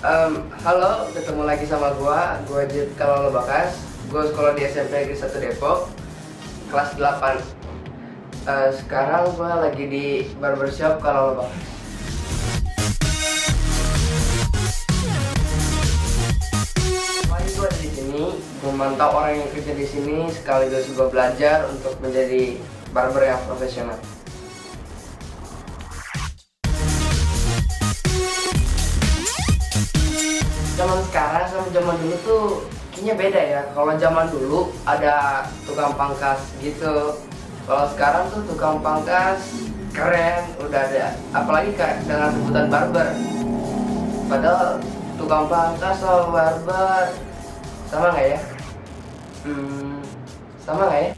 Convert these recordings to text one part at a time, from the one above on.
Halo, ketemu lagi sama gua Jit Kalolo Bakas. Gua sekolah di SMP Negeri 1 Depok, kelas 8. Sekarang gua lagi di barbershop Kalolo Bakas. Kemarin gua di sini, gua mantau orang yang kerja di sini, sekaligus gua belajar untuk menjadi barber yang profesional. Zaman sekarang sama zaman dulu tuh kayaknya beda ya. Kalau zaman dulu ada tukang pangkas gitu. Kalau sekarang tuh tukang pangkas keren, udah ada. Apalagi dengan sebutan barber. Padahal tukang pangkas sama barber sama nggak ya? Sama nggak ya?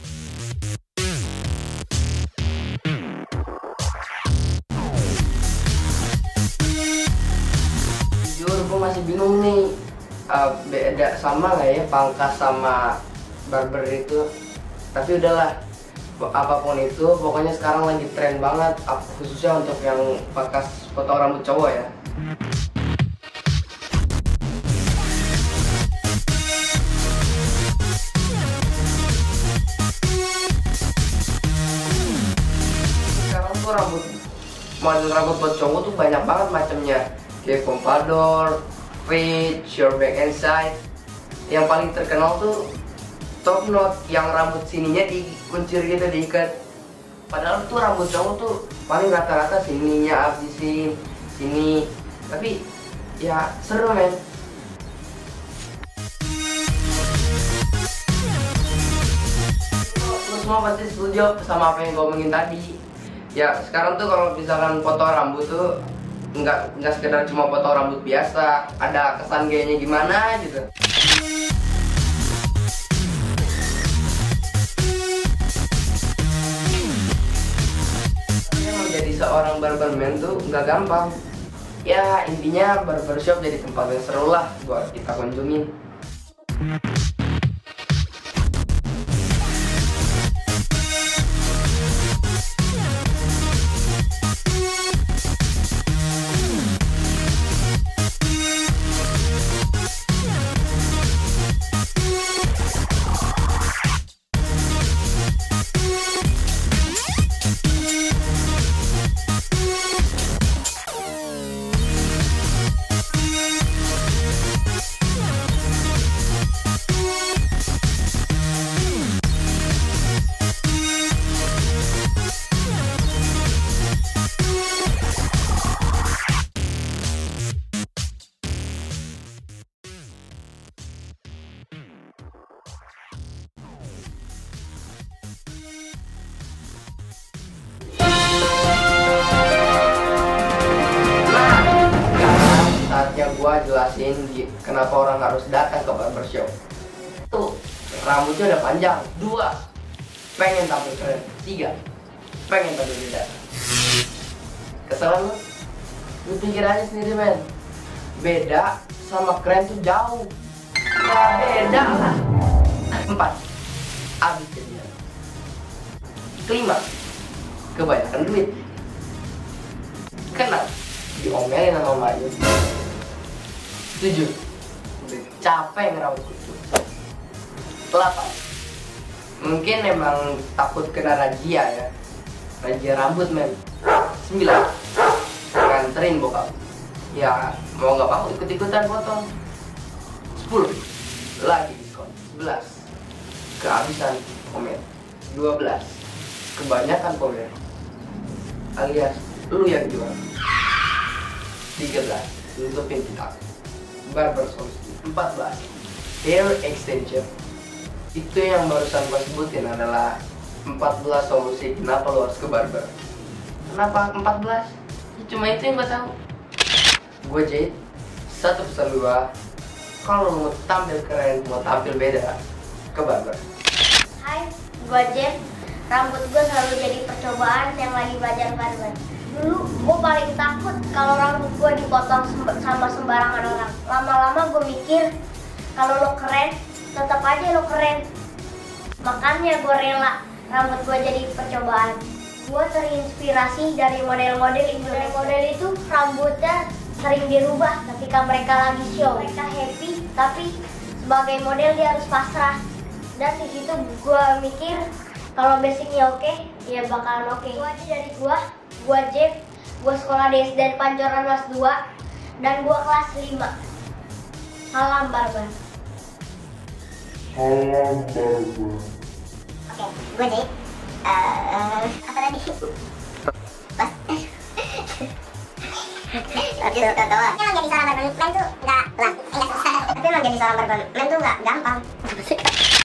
Gue masih bingung nih, beda sama nggak ya pangkas sama barber itu. Tapi udahlah, apapun itu pokoknya sekarang lagi tren banget, khususnya untuk yang pangkas potong rambut cowok ya. Sekarang tuh model rambut buat cowok tuh banyak banget macamnya, kayak pompadour, fade, short back and side. Yang paling terkenal tuh top knot, yang rambut sininya dikuncir gitu, diikat. Padahal tuh rambut cowok tuh paling rata-rata sininya habisin, sini. Tapi ya seru men. Lo semua pasti setuju sama apa yang gue omongin tadi. Ya sekarang tuh kalau misalkan potong rambut tuh nggak sekedar cuma potong rambut biasa, ada kesan gayanya gimana gitu. Menjadi seorang barberman tuh nggak gampang. Ya intinya barbershop jadi tempat yang seru lah buat kita kunjungin. Saatnya gua jelasin kenapa orang harus datang ke barbershop. Tuh, rambutnya udah panjang. 2, pengen tampil keren. 3, pengen tampil beda. Kesalahan lu? Lu pikir aja sendiri men. Beda sama keren tuh jauh. Ya beda lah. 4, abis jadian. 5, kebanyakan duit. 6, diomelin sama emaknya. 7, udah capek ngerawat kucing. 8, mungkin emang takut kena razia ya, razia rambut men. 9, nganterin bokap, ya mau nggak mau ikut-ikutan potong. 10, lagi diskon. 11, kehabisan komen. 12, kebanyakan komen, alias lu yang jual. 13, nutupin kita. Barber solusi. 14, hair extension. Itu yang barusan gue sebutin adalah 14 solusi kenapa lo harus ke barber. Kenapa 14? Ya, cuma itu yang gue tahu. Gue Jade, satu pesan gue, kalau lo mau tampil keren, mau tampil beda, ke barber. Hai, gue Jade. Rambut gue selalu jadi percobaan yang lagi belajar barber. Dulu gue paling takut kalau rambut gue dipotong sama sembarangan orang. Lama-lama gue mikir kalau lo keren, tetap aja lo keren. Makanya gue rela rambut gue jadi percobaan. Gue terinspirasi dari model-model Indonesia. Model itu rambutnya sering dirubah ketika mereka lagi show. Mereka happy, tapi sebagai model dia harus pasrah. Dan di situ gue mikir kalau basicnya oke, ya bakalan oke. Gue aja dari gue Jeff, gue sekolah di SD Pancoran kelas 2 dan gue kelas 5. Salam barbar. Oke, gue Jay. Apa tadi? Pas. Tapi emang jadi seorang barman tuh nggak susah. Tapi emang jadi seorang barman tuh nggak gampang.